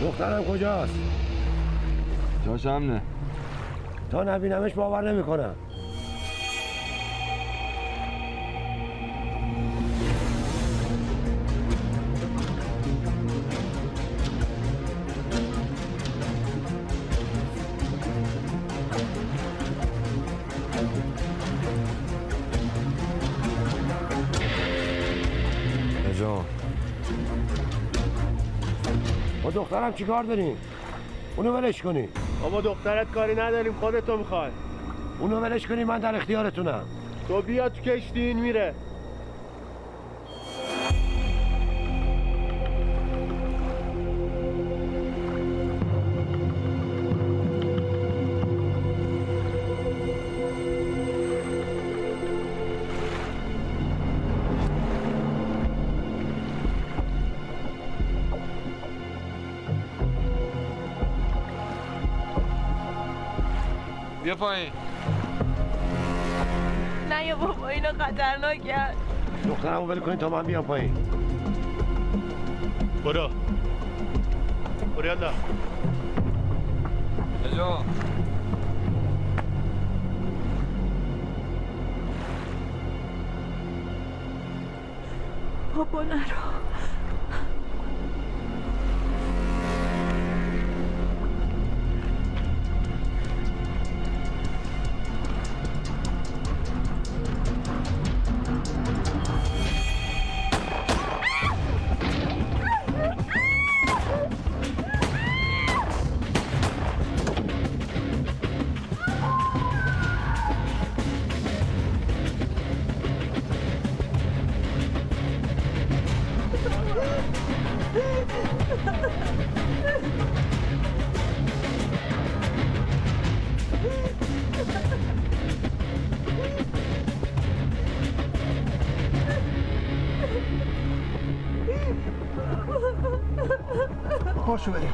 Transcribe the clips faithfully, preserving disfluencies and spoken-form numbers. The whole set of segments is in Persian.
دخترم کجاست؟ جاش امنه. تا نبینمش باور نمیکنم. جان با دخترم چی کار داریم؟ اونو ولش کنی. بابا دخترت کاری نداریم، خودتو میخوای. اونو ولش کنی، من در اختیارتونم. تو بیا تو کشتی، این میره. بیا پایین. نه یا بابا اینو خطرناکه. دخترمو ول کنی تا من بیام پایین. برو برو یالا. کجا؟ بابا نرو. پاشو بریم.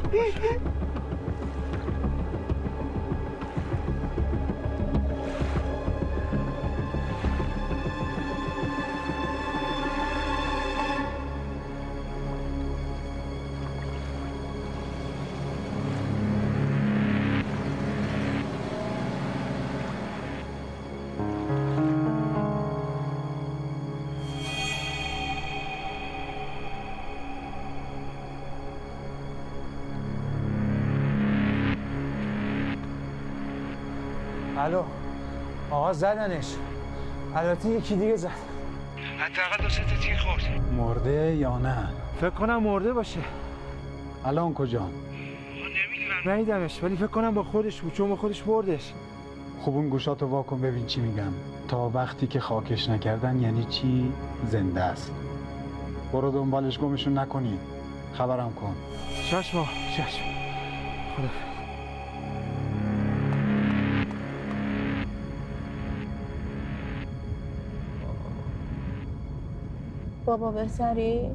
الو آقا زدنش. البته یکی دیگه زد. حداقل دو سه تا تیر خورد. مرده یا نه؟ فکر کنم مرده باشه. الان کجا؟ نمیدونم. ندیدمش ولی فکر کنم با خودش بود چون با خودش بردش. خوب اون گوشاتو واکن ببین چی میگم. تا وقتی که خاکش نکردن یعنی چی؟ زنده است. برو دنبالش گمشون نکنی. خبرم کن. چشم آقا چشم. خدا بابا بهتری؟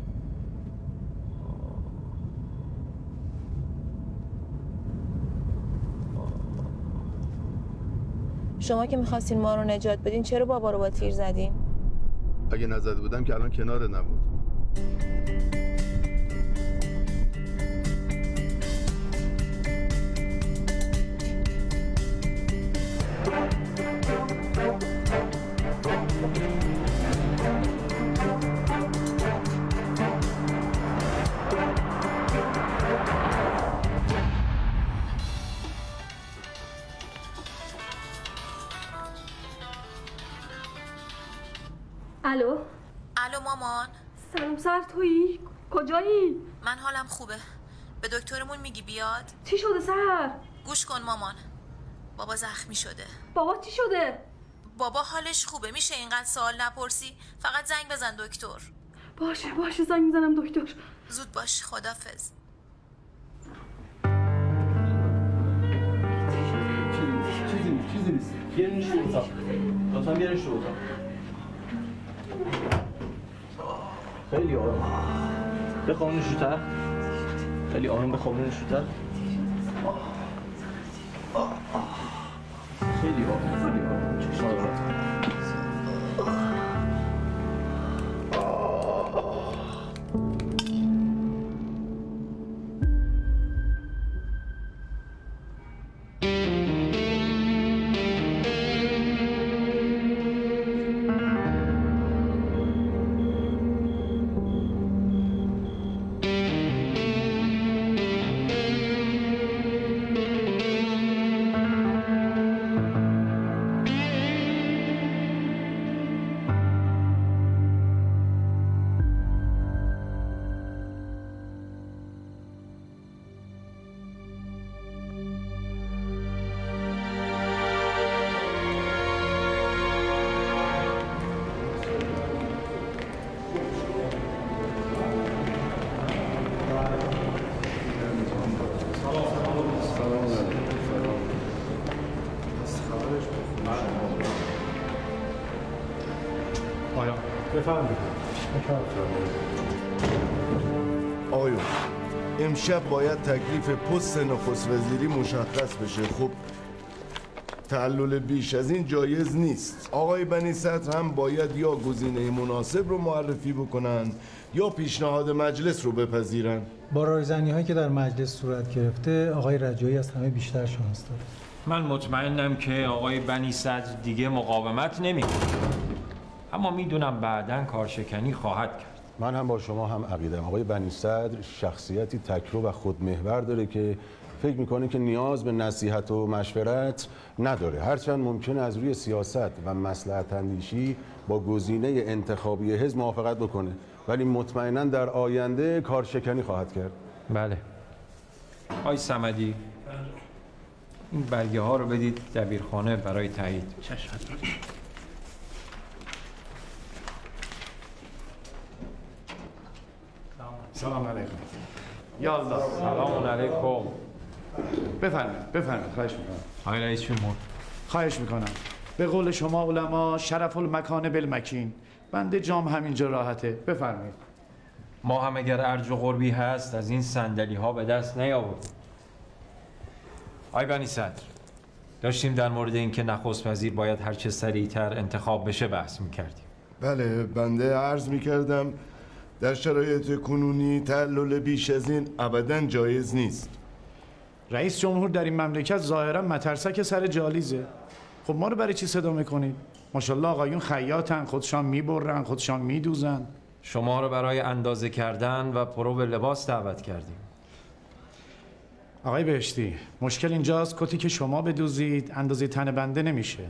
شما که میخواستین ما رو نجات بدین چرا بابا رو با تیر زدین؟ اگه نزده بودم که الان کنار نبود. الو الو مامان. سلام سر تویی؟ کجایی؟ من حالم خوبه. به دکترمون میگی بیاد؟ چی شده سر؟ گوش کن مامان. بابا زخمی شده. بابا چی شده؟ بابا حالش خوبه. میشه اینقدر سوال نپرسی؟ فقط زنگ بزن دکتر. باشه باشه زنگ میزنم دکتر. زود باش. خدافظ. چیزی نیست چیزی نیست. بیارینش تو اتاق. لطفا بیارینش تو اتاق. خیلی آروم. بخوابونش رو تخت. خیلی آروم بخوابونش رو تخت. خیلی آروم خیلی آروم. چشم رو ببند. بفرمایید. آقایون امشب باید تکلیف پست نخست وزیری مشخص بشه. خب تعلل بیش از این جایز نیست. آقای بنی صدر هم باید یا گزینه مناسب رو معرفی بکنن یا پیشنهاد مجلس رو بپذیرن. با رایزنی هایی که در مجلس صورت گرفته آقای رجایی از همه بیشتر شانس داره. من مطمئنم که آقای بنی صدر دیگه مقاومت نمی‌کنه. اما میدونم بعداً کارشکنی خواهد کرد. من هم با شما هم عقیدم. آقای بنی صدر شخصیتی تکرو و خودمحور داره که فکر میکنه که نیاز به نصیحت و مشورت نداره، هرچند ممکنه از روی سیاست و مصلحت اندیشی با گزینه انتخابی حزب موافقت بکنه، ولی مطمئنا در آینده کارشکنی خواهد کرد. بله. آقای صمدی این برگه ها رو بدید دبیرخانه برای تایید. سلام علیکم. یا الله. سلام علیکم. بفرمایید بفرمایید خواهش میکنم. آقای رئیس جمهور خواهش میکنم. به قول شما علما شرف المکان بالمکین. بنده جام همینجا راحته. بفرمایید. ما هم اگر ارج و قربی هست از این صندلی ها به دست نیاورد. آقای بنی صدر داشتیم در مورد اینکه نخست وزیر باید هر چه سریعتر انتخاب بشه بحث میکردیم. بله بنده عرض میکردم در شرایط کنونی تعلل بیش از این ابداً جایز نیست. رئیس جمهور در این مملکت ظاهرا مترسک سر جالیزه. خب ما رو برای چی صدا میکنید؟ ماشاءالله آقایون خیاطن، خودشان میبرن، خودشان میدوزن. شما رو برای اندازه کردن و پرو به لباس دعوت کردیم. آقای بهشتی مشکل اینجاست کتی که شما بدوزید اندازه تن بنده نمیشه.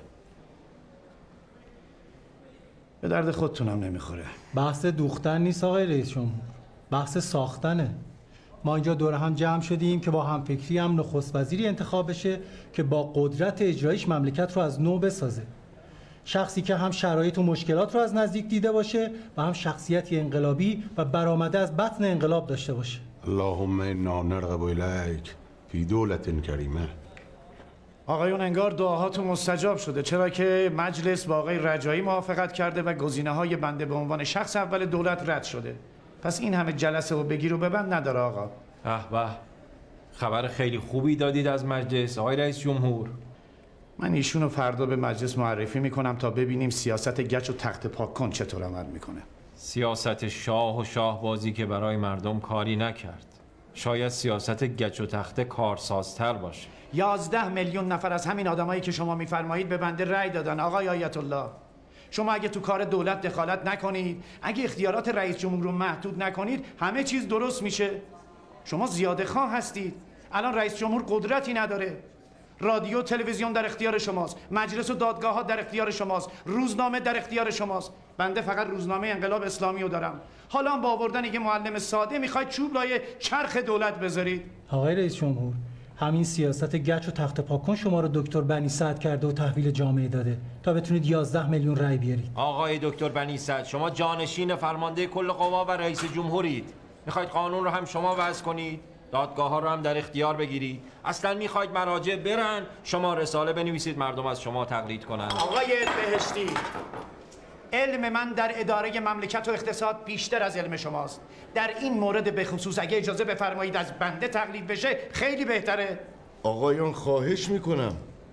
به درد خودتونم نمیخوره. بحث دوختن نیست آقای رئیس جمهور، بحث ساختنه. ما اینجا دور هم جمع شدیم که با همفکری هم نخست وزیری انتخاب بشه که با قدرت اجراییش مملکت رو از نو بسازه. شخصی که هم شرایط و مشکلات رو از نزدیک دیده باشه و هم شخصیتی انقلابی و برآمده از بطن انقلاب داشته باشه. اللهم انا نرغب الیک فی دولت کریمه. آقایون انگار دعاهاتون مستجاب شده، چرا که مجلس با آقای رجایی موافقت کرده و گزینه‌های بنده به عنوان شخص اول دولت رد شده. پس این همه جلسه و بگیر و ببند نداره آقا. اه به خبر خیلی خوبی دادید از مجلس آقای رئیس جمهور. من ایشونو فردا به مجلس معرفی میکنم تا ببینیم سیاست گچ و تخت پاک کن چطور عمل میکنه. سیاست شاه و شاهبازی که برای مردم کاری نکرد. شاید سیاست گچ و تخت کارسازتر باشه. یازده میلیون نفر از همین آدمایی که شما میفرمایید به بنده رأی دادن آقای آیت الله. شما اگه تو کار دولت دخالت نکنید، اگه اختیارات رئیس جمهور رو محدود نکنید، همه چیز درست میشه. شما زیاده خواه هستید. الان رئیس جمهور قدرتی نداره. رادیو تلویزیون در اختیار شماست، مجلس و دادگاه ها در اختیار شماست، روزنامه در اختیار شماست. بنده فقط روزنامه انقلاب اسلامی رو دارم. حالا با آوردن یه معلم ساده میخواید چوب لای چرخ دولت بذارید. آقای رئیس جمهور همین سیاست گچ و تخت پاکن شما رو دکتر بنی صدر کرده و تحویل جامعه داده تا بتونید یازده میلیون رأی بیارید. آقای دکتر بنی صدر شما جانشین فرمانده کل قوا و رئیس جمهورید. میخواید قانون رو هم شما وضع کنید، دادگاه ها رو هم در اختیار بگیرید. اصلا میخواید مراجع برن، شما رساله بنویسید مردم از شما تقلید کنن. آقای بهشتی علم من در اداره مملکت و اقتصاد بیشتر از علم شماست. در این مورد به خصوص اگه اجازه بفرمایید از بنده تقلید بشه خیلی بهتره. آقایان خواهش میکنم،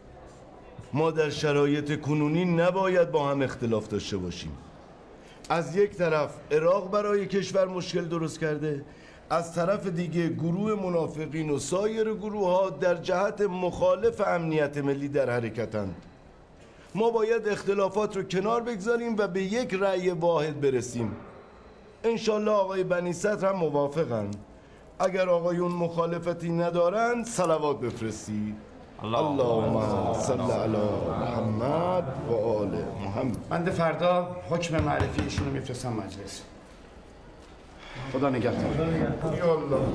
ما در شرایط کنونی نباید با هم اختلاف داشته باشیم. از یک طرف عراق برای کشور مشکل درست کرده، از طرف دیگه گروه منافقین و سایر گروه ها در جهت مخالف امنیت ملی در حرکتند. ما باید اختلافات رو کنار بگذاریم و به یک رأی واحد برسیم. انشالله آقای بنی صدر هم موافقن. اگر آقایون مخالفتی ندارن صلوات بفرستید. اللهم صل علی محمد و آل محمد. بنده فردا حکم معرفی ایشونو میفرستم مجلس. خدا نگهدار. یا الله.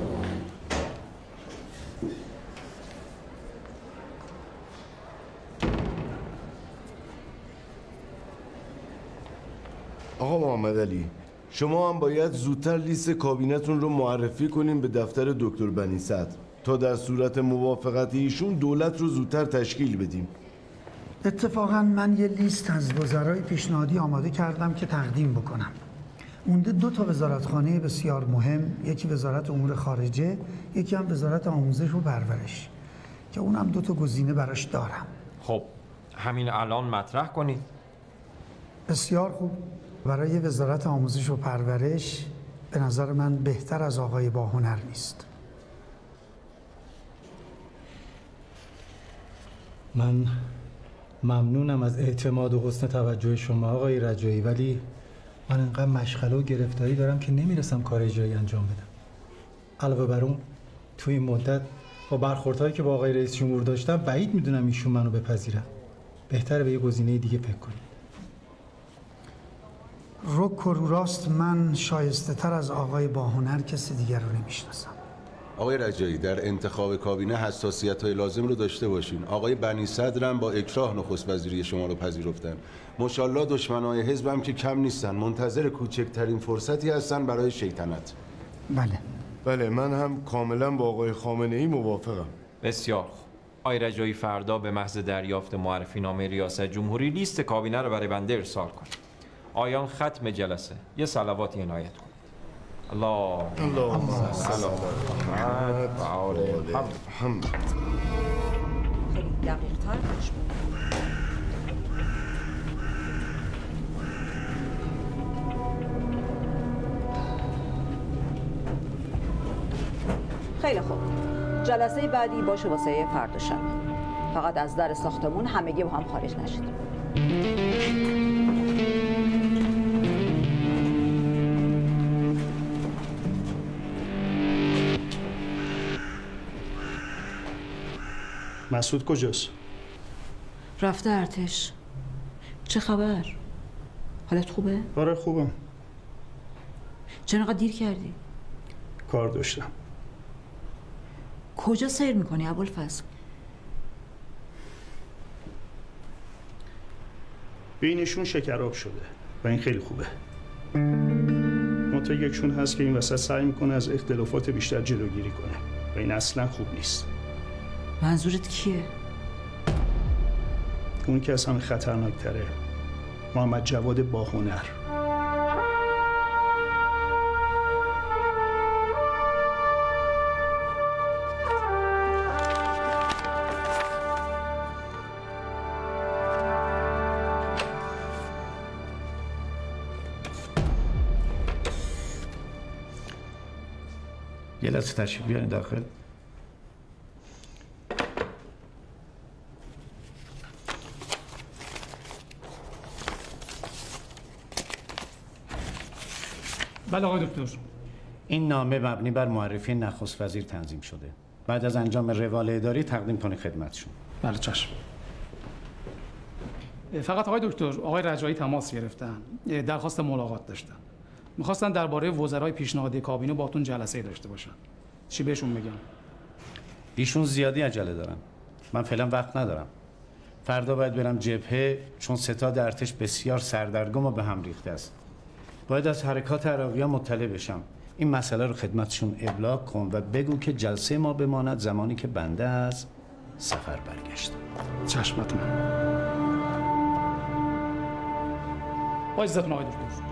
آقا محمد علی، شما هم باید زودتر لیست کابینتون رو معرفی کنیم به دفتر دکتر بنی صدر تا در صورت موافقت ایشون دولت رو زودتر تشکیل بدیم. اتفاقا من یه لیست از وزرای پیشنهادی آماده کردم که تقدیم بکنم. مونده دو تا وزارتخانه بسیار مهم، یکی وزارت امور خارجه، یکی هم وزارت آموزش و پرورش که اونم دو تا گزینه براش دارم. خب همین الان مطرح کنید. بسیار خوب. برای وزارت آموزش و پرورش به نظر من بهتر از آقای باهنر نیست. من ممنونم از اعتماد و حسن توجه شما آقای رجایی، ولی من انقدر مشغله و گرفتاری دارم که نمیرسم کار اجرایی انجام بدم. علاوه بر اون تو این مدت با برخوردهایی که با آقای رئیس جمهور داشتم بعید میدونم ایشون منو بپذیرن. بهتره به یه گزینه دیگه فکر کنیم. رک و رو راست من شایسته تر از آقای باهنر کسی دیگر رو نمیشناسم. آقای رجایی در انتخاب کابینه حساسیت‌های لازم رو داشته باشین. آقای بنی صدر هم با اکراه نخست وزیری شما رو پذیرفتن. ماشاءالله دشمنای حزب هم که کم نیستن، منتظر کوچکترین فرصتی هستن برای شیطنت. بله بله من هم کاملا با آقای خامنه‌ای موافقم. بسیار خوب. آقای رجایی فردا به محض دریافت معرفی نامه ریاست جمهوری لیست کابینه رو برای بنده ارسال کنید. آیان ختم جلسه یه صلواتی عنایت کنید. الله اللهم صل علی محمد. خیلی دقیق تر خیلی خوب. جلسه بعدی باشه واسه فردا شب. فقط از در ساختمون همگی با هم خارج نشید. مسعود کجاست؟ رفته ارتش. چه خبر؟ حالت خوبه؟ آره خوبم. چرا انقدر دیر کردی؟ کار داشتم. کجا سیر میکنی ابوالفضل؟ بینشون شکراب شده و این خیلی خوبه. منتها یکشون هست که این وسط سعی میکنه از اختلافات بیشتر جلوگیری کنه و این اصلا خوب نیست. منظورت کیه؟ اون که از همه خطرناکتره، محمد جواد باهنر. یه لحظه تشریف بیارین داخل. بله آقای دکتر. این نامه مبنی بر معرفی نخست وزیر تنظیم شده. بعد از انجام روال اداری تقدیم کنید خدمتشون. بله چشم. فقط آقای دکتر، آقای رجایی تماس گرفتن. درخواست ملاقات داشتن. میخواستن درباره وزرای پیشنهادی کابینه باهاتون جلسه داشته باشن. چی بهشون بگم؟ ایشون زیادی عجله دارن. من فعلا وقت ندارم. فردا باید برم جبهه چون ستاد ارتش بسیار سردرگم و به هم ریخته است. باید از حرکات عراقی‌ها مطلع بشم. این مسئله رو خدمتشون ابلاغ کن و بگو که جلسه ما بماند زمانی که بنده از سفر برگشتم. چشمتون. با اجازهتون آقای دکتر.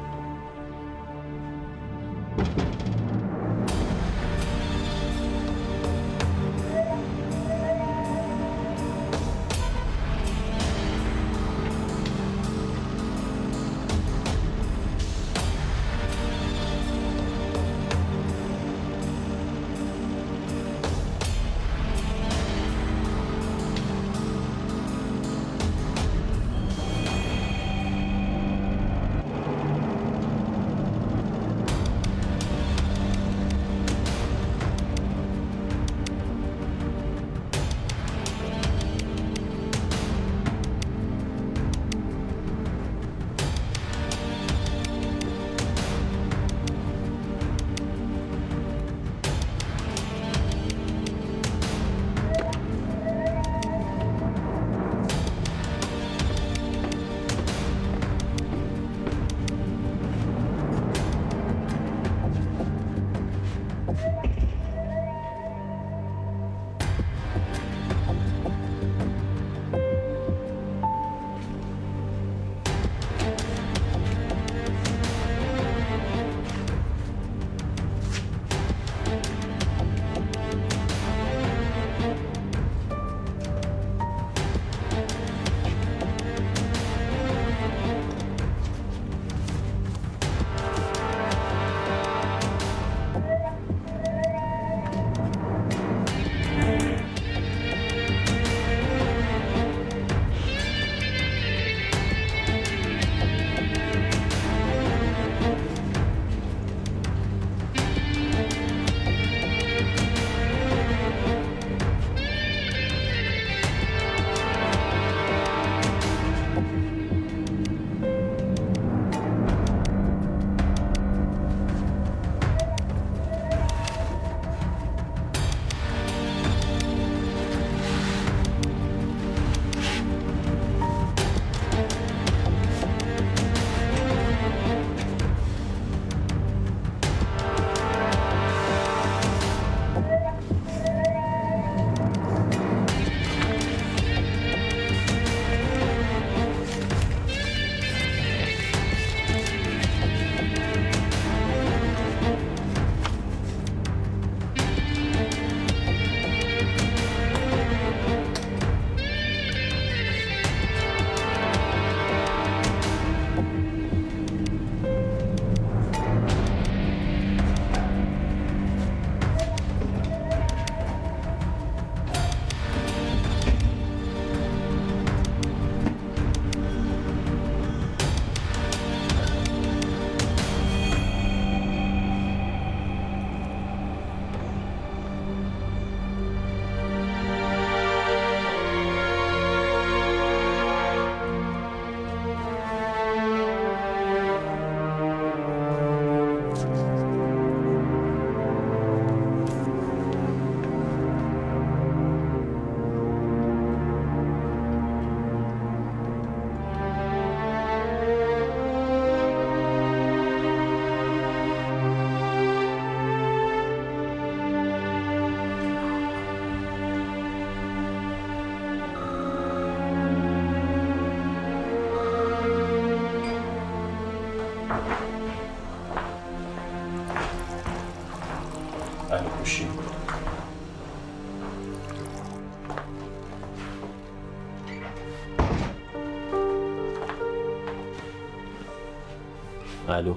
الو،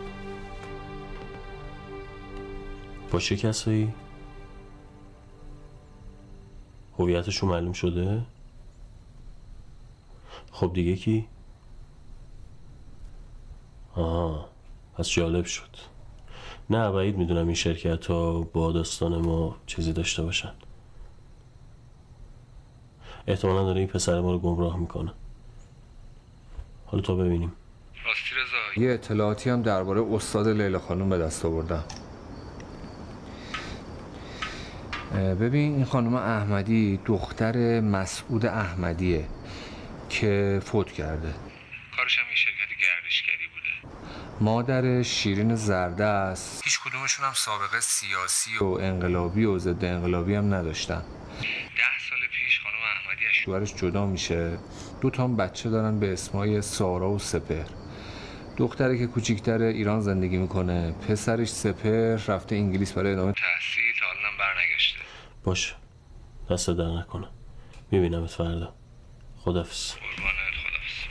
با چه کسایی؟ هویتشون معلوم شده؟ خب دیگه کی؟ آها، پس جالب شد. نه بعید میدونم این شرکت ها با داستان ما چیزی داشته باشن. احتمالا داره این پسر ما رو گمراه میکنه. حالا تا ببینیم. راستی رضا، یه اطلاعاتی هم درباره استاد لیلا خانم به دست آوردم. ببین این خانم احمدی دختر مسعود احمدیه که فوت کرده. کارش هم این شرکت گردشگری بوده. مادر شیرین زردست. هیچ کدومشون هم سابقه سیاسی و انقلابی و ضد انقلابی هم نداشتن. ده سال پیش خانم احمدی از شوهرش جدا میشه. دو تا هم بچه دارن به اسمای سارا و سپهر. دختره که کوچیکتر ایران زندگی میکنه، پسرش سپهر رفته انگلیس برای ادامه تحصیل، تا الان برنگشته. باشه، دست در نکنه. میبینمت فردا. خدافظ. قربانت، خدافظ.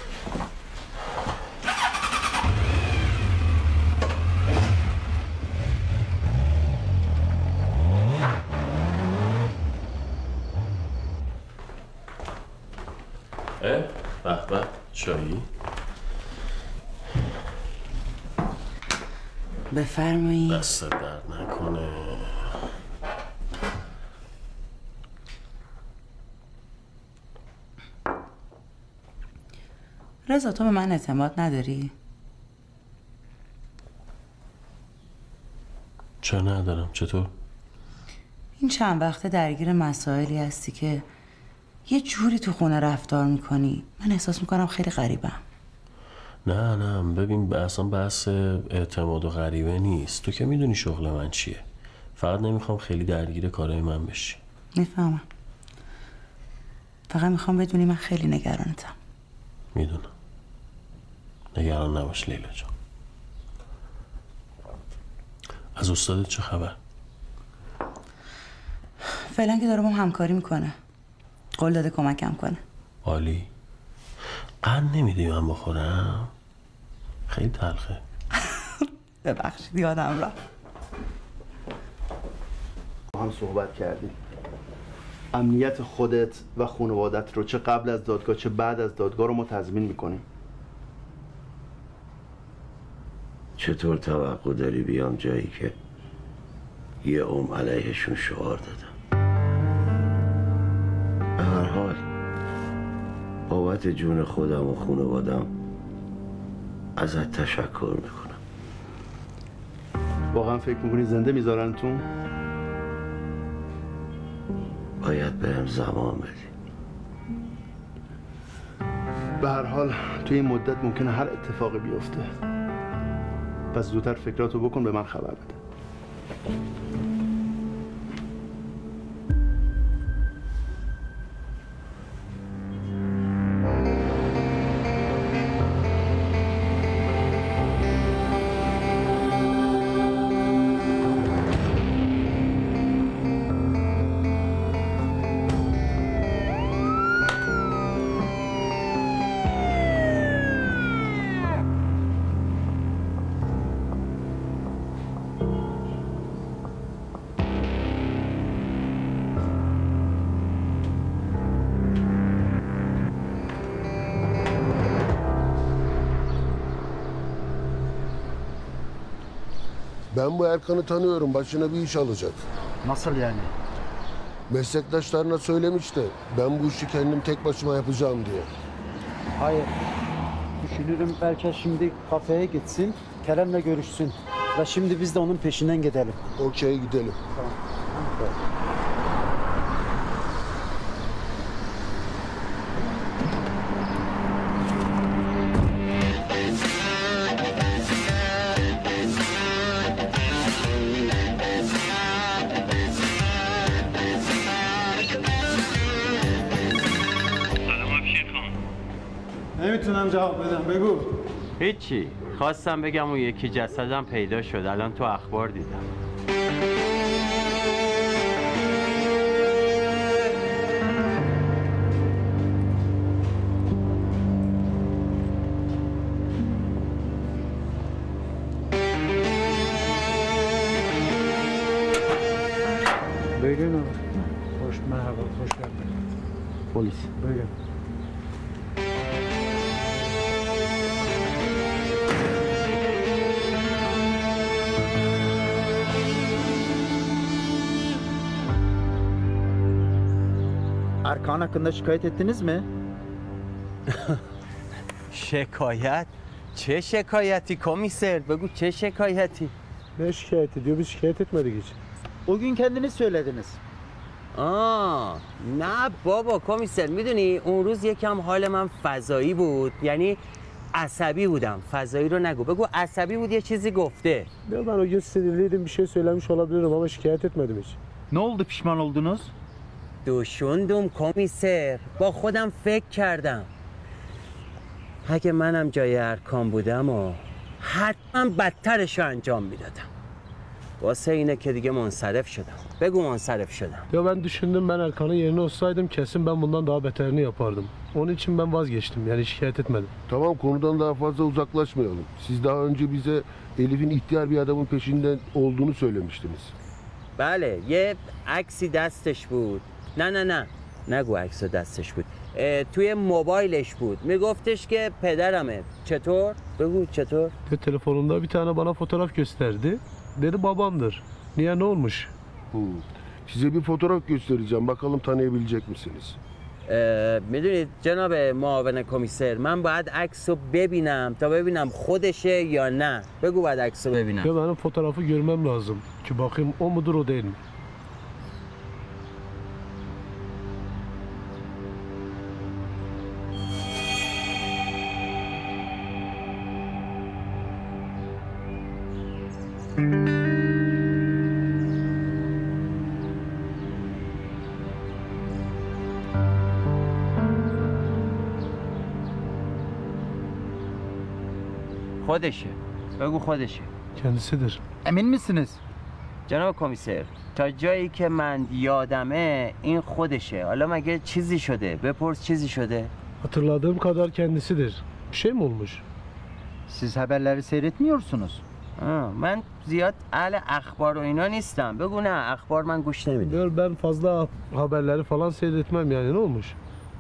اه؟ به به، چایی؟ بفرمایید. دست درد نکنه. رضا تو به من اعتماد نداری؟ چرا ندارم؟ چطور؟ این چند وقته درگیر مسائلی هستی که یه جوری تو خونه رفتار میکنی، من احساس میکنم خیلی غریبم. نه نه ببین، اصلا بحث اعتماد و غریبه نیست. تو که میدونی شغل من چیه. فقط نمیخوام خیلی درگیر کارهای من بشی. میفهمم. فقط میخوام بدونی من خیلی نگرانتم. میدونم. نگران نباش لیلا جان. از استادت چه خبر؟ فعلا که داره با هم همکاری میکنه. قول داده کمکم کنه. عالی. قند نمیدی من بخورم؟ خیلی تلخه. ببخشید یادم رفت. با هم صحبت کردیم. امنیت خودت و خانوادت رو چه قبل از دادگاه چه بعد از دادگاه رو ما تضمین میکنیم. چطور توقع داری بیام جایی که یه عمر علیهشون شعار دادم؟ به هر حال بابت جون خودم و خانوادم ازت تشکر میکنم. واقعا فکر میکنی زنده میذارنتون؟ باید بهم زمان بدی. به هر حال توی این مدت ممکنه هر اتفاقی بیفته. پس زودتر فکراتو بکن، به من خبر بده. Ben bu Erkan'ı tanıyorum. Başına bir iş alacak. Nasıl yani? Meslektaşlarına söylemişti. Ben bu işi kendim tek başıma yapacağım diye. Hayır. Düşünürüm belki şimdi kafeye gitsin, Kerem'le görüşsün. Ve şimdi biz de onun peşinden gidelim. Okey, gidelim. Tamam. نمیتونم جواب بدم. بگو. هیچی. خواستم بگم اون یکی جسدم پیدا شد. الان تو اخبار دیدم. خوش مرحبا، خوش geldin. پلیس. بگم. Erkan hakkında şikayet ettiniz mi? شکایت؟ چه شکایتی کمیسر؟ بگو چه شکایتی؟ Ne şikayet ediyor? Biz şikayet etmedik hiç. O gün kendiniz söylediniz. آه نه بابا کمیسر میدونی اون روز یکم حال من فضایی بود یعنی عصبی بودم فضایی رو نگو بگو عصبی بود یه چیزی گفته Ya ben o gün sinirliydim bir şey söylemiş olabilirim ama şikayet etmedim hiç. Ne oldu pişman oldunuz? دوشوندم کمیسر با خودم فکر کردم اگه منم جای ارکان بودم و حتما بدترش رو انجام میدادم واسه اینه که دیگه منصرف شدم بگو منصرف شدم Ya ben düşündüm ben Erkan'ın yerine olsaydım kesin ben bundan daha beterini yapardım. Onun için ben vazgeçtim yani şikayet etmedim. Tamam konudan daha fazla uzaklaşmayalım. Siz daha önce bize Elif'in ihtiyar bir adamın peşinden olduğunu söylemiştiniz. بله یه عکسی دستش بود نه نه نه نگو عکس دستش بود توی موبایلش بود میگفتش که پدرمه چطور؟ بگو چطور؟ Ve telefonunda bir tane bana fotoğraf gösterdi. Dedi babamdır. Niye ne olmuş? Hmm. Size bir fotoğraf göstereceğim. Bakalım tanıyabilecek misiniz? میدونید جناب معاون کمیسر من باید عکس رو ببینم تا ببینم خودشه یا نه بگو باید عکس رو ببینم Ya benim fotoğrafı görmem lazım. Ki bakayım o mudur o değil mi? خودشه بگو خودشه Kendisidir. Emin misiniz? جناب کمیسر تا جایی که من یادمه این خودشه حالا مگه چیزی شده بپرس چیزی شده Hatırladığım kadar kendisidir. Bir şey mi olmuş? Siz haberleri seyretmiyorsunuz. آه، من زیاد اهل اخبار و اینا نیستم بگو نه اخبار من گوش نمیدم Diyor ben fazla haberleri falan seyretmem yani ne olmuş?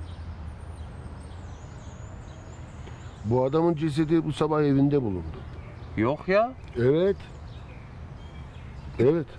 Bu adamın cesedi bu sabah evinde bulundu. Yok ya. Evet. Evet.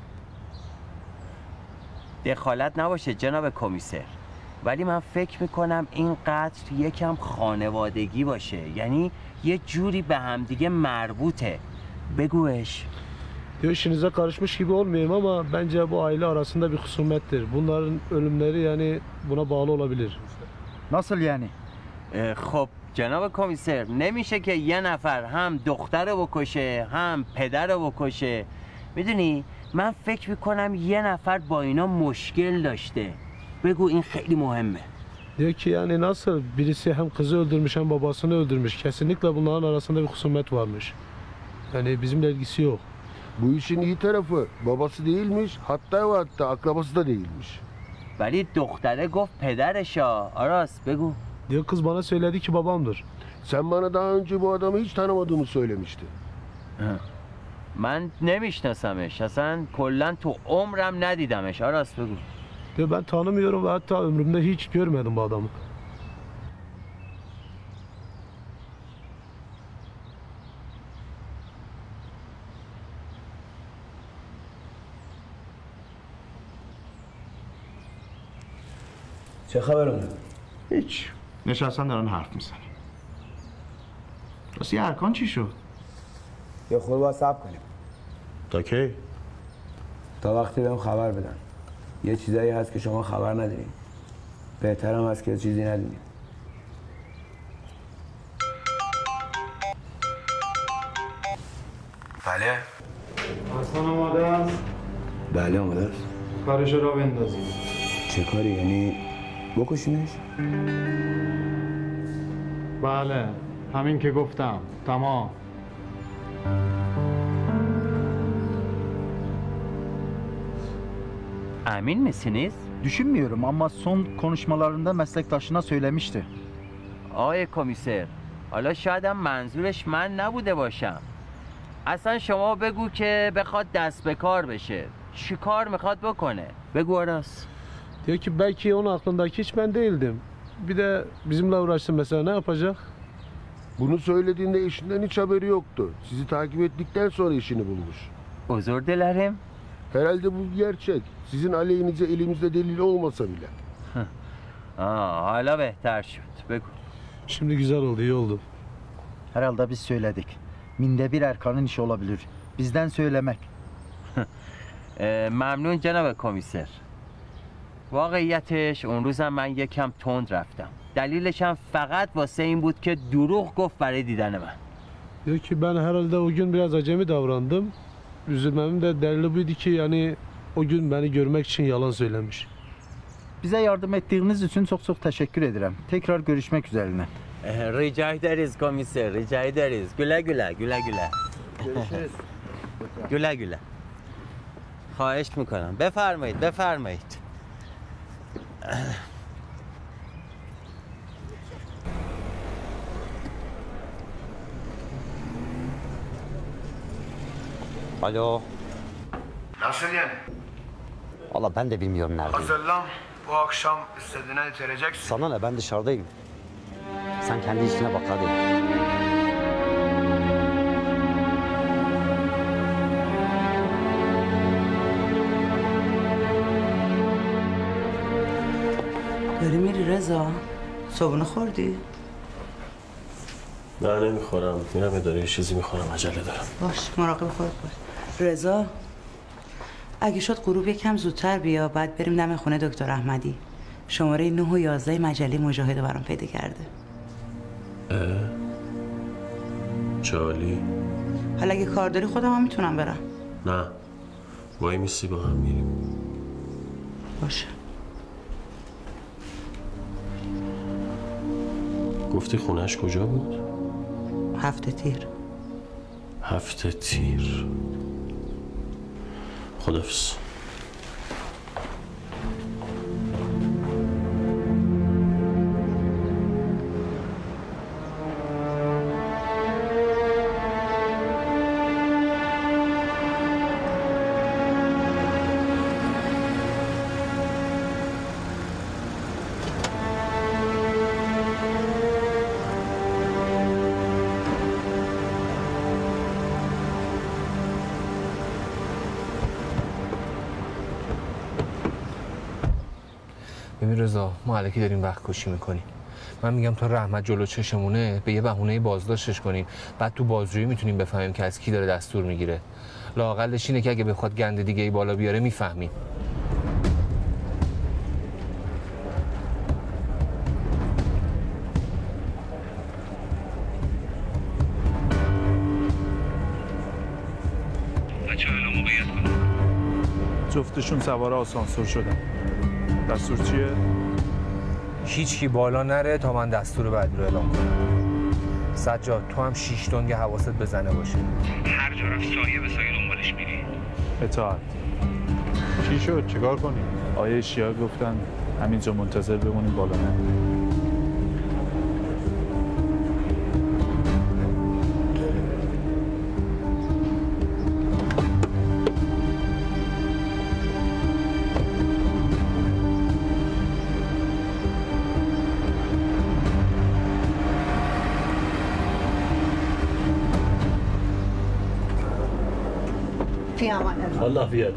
دخالت نباشه جناب کمیسر ولی من فکر میکنم این قتل یکم خانوادگی باشه یعنی یه جوری به همدیگه مربوطه بگوش Diyor işinize karışmış gibi olmayayım ama bence bu aile arasında bir husumettir. Bunların ölümleri yani buna bağlı olabilir. Nasıl yani? خب جناب کمیسر نمیشه که یه نفر هم دختر رو بکشه هم پدر رو بکشه میدونی من فکر میکنم یه نفر با اینا مشکل داشته بگو این خیلی مهمه Diyor ki yani nasıl birisi hem kızı öldürmüş hem babasını öldürmüş. Kesinlikle bunların arasında bir husumet varmış. Yani bizimle ilgisi yok. Bu işin iyi tarafı babası değilmiş hatta ve hatta akrabası da değilmiş. ولی دختره گفت پدرشا آراس بگو Diyor kız bana söyledi ki babamdır. Sen bana daha önce bu adamı hiç tanımadığını söylemiştin. من نمیشناسمش اصلا کلا تو عمرم ندیدمش آراس بگو Diyor ben tanımıyorum ve hatta ömrümde hiç görmedim bu adamı. چه خبرونه؟ هیچ نشستن دارن حرف میزنن راستی ارکان چی شد؟ یه خود باید صبر کنیم تا کی؟ تا وقتی بهم خبر بدن یه چیزایی هست که شما خبر ندارین بهترم هست که چیزی ندونیم بله ارکان آماده است؟ بله آماده است کارش را بندازیم چه کاری یعنی بکشیمش؟ بله همین که گفتم تمام Emin misiniz? Düşünmüyorum ama son konuşmalarında meslektaşına söylemişti. آقای کمیسر حالا شایدم منظورش من نبوده باشم اصلا شما بگو که بخواد دست به کار بشه چی کار میخواد بکنه Begu Aras. Diyor ki belki onun aklındaki hiç ben değildim. Bir de bizimle uğraştı mesela, ne yapacak? Bunu söylediğinde eşinden hiç haberi yoktu. Sizi takip ettikten sonra işini bulmuş. Özür dilerim. Herhalde bu gerçek. Sizin aleyhinize elimizde delil olmasa bile. Aa, hala behter şut. Begu. Şimdi güzel oldu, iyi oldu. Herhalde biz söyledik. Minde bir Erkan'ın işi olabilir. Bizden söylemek. e, ممنون جناب کمیسر. واقعیتش اون روزم من یکم تند رفتم. دلیلش هم فقط واسه این بود که دروغ گفت برای دیدن من. Diyor ki ben herhalde o gün biraz acemi davrandım. Üzülmemin de delili buydu ki yani o gün beni görmek için yalan söylemiş. Bize yardım ettiğiniz için çok çok teşekkür ederim. Tekrar görüşmek üzerine. Rica ederiz komiser, rica ederiz. Güle güle, güle güle. Görüşürüz. güle güle. خواهش میکنم. بفرمایید، بفرمایید. Alo. Nasıl yani? Valla ben de bilmiyorum nerede. Hazırlan. Bu akşam istediğine yitireceksin. Sana ne, ben dışarıdayım. Sen kendi işine bak hadi. داری میری رضا؟ صبحونه خوردی؟ نه نمیخورم، میرم اداره یه چیزی میخورم، عجله دارم. باش مراقب خودت باش. رضا اگه شد غروب یکم زودتر بیا، بعد بریم دم خونه دکتر احمدی. شماره نه و یازده مجله مجاهد برام پیدا کرده. اه؟ چالی؟ حالا اگه کار داری خودم هم میتونم برم. نه وای میسی با هم میریم. باشه. گفتی خونهش کجا بود؟ هفت تیر. هفت تیر. خداحافظ. ببین رضا، ما الکی داریم وقت کشی میکنیم. من میگم تا رحمت جلو چشمونه به یه بهونه بازداشتش کنیم، بعد تو بازجویی میتونیم بفهمیم که از کی داره دستور میگیره. لااقلش اینه که اگه بخواد گند دیگه ای بالا بیاره میفهمیم. بچه‌ها الان موقعیت کنن. جفتشون سوار آسانسور شدن. دستور چیه؟ هیچ کی بالا نره تا من دستور بعدی رو اعلام کنم. سجاد تو هم شیش دنگ حواست بزنه باشه. هر جا رفت سایه به سایه دنبالش میری. اطاعت. چی شد؟ چیکار کنیم؟ آیه شیعه گفتن همینجا منتظر بمونیم بالا نریم. فی امان الله. الله بیاد.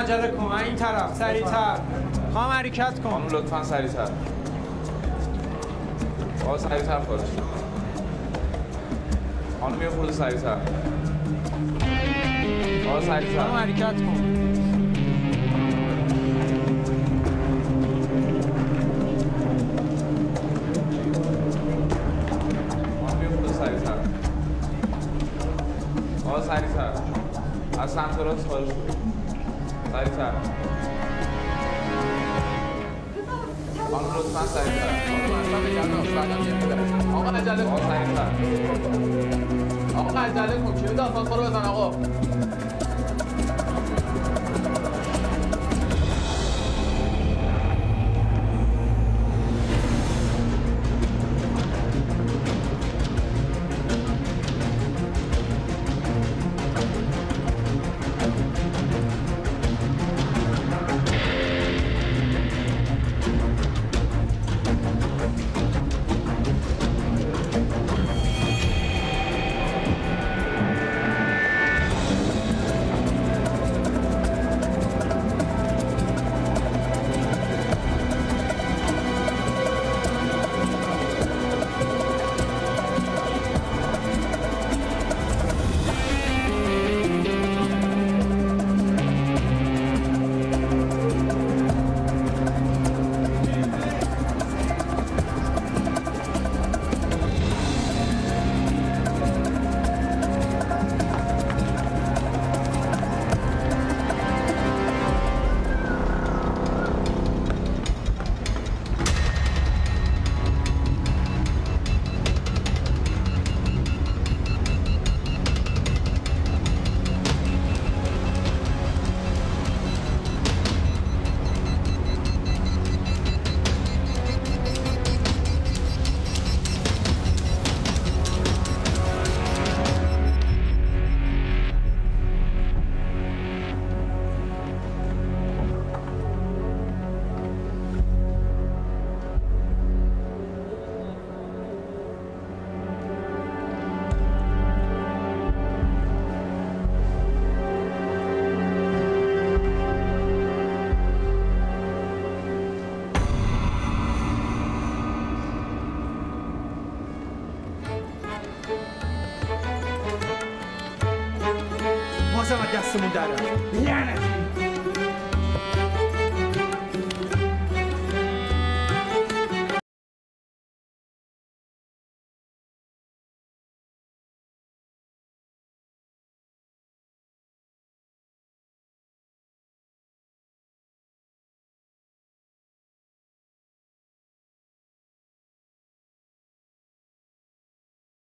عجله کن این طرف سریعتر خواهم حرکت کن خانم لطفا سریعتر آقا سریعتر خواهش خانم یه خورده سریعتر آقا سریعتر خواهم حرکت کن آقا سریعتر از سمت راست خارج شد سریعتر خانم لطفا سریعتر آقا عجله کن سریعتر آقا عجله کن کلید آفات رو بزن آقا بازم از دستمون در رفت لعنتی